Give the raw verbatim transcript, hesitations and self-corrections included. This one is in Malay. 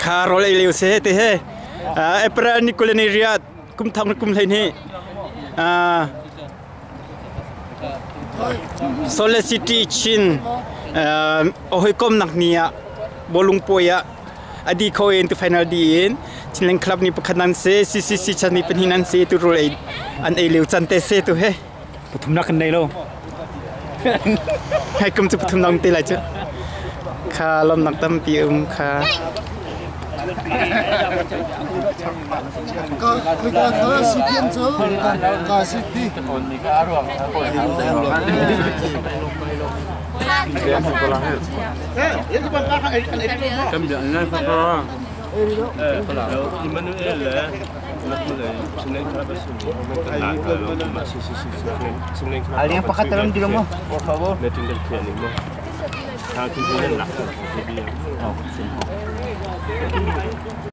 Karol ileu se te he. Epra ni koloni riat kum thang kum lain he. Solar City Chin ohoi kom nak nia bolung poya adi ko in to final din chin club ni pakhanan se C C C chan ni penhinan se tu role an eleu chan te se tu he puthum nak nei lo hai kum chu puthum nang te la chu kha lom nak tam pi um kha có người ta có sự kiện số có sự đi Cầm điện này phải có. Ờ, có là Emmanuel là nó cũng là sinh lên khá là sung. Ada yang pakai dalam di rumah, por favor. Dia tinggal kian ni mah. Kalau tinggal nak, jadi.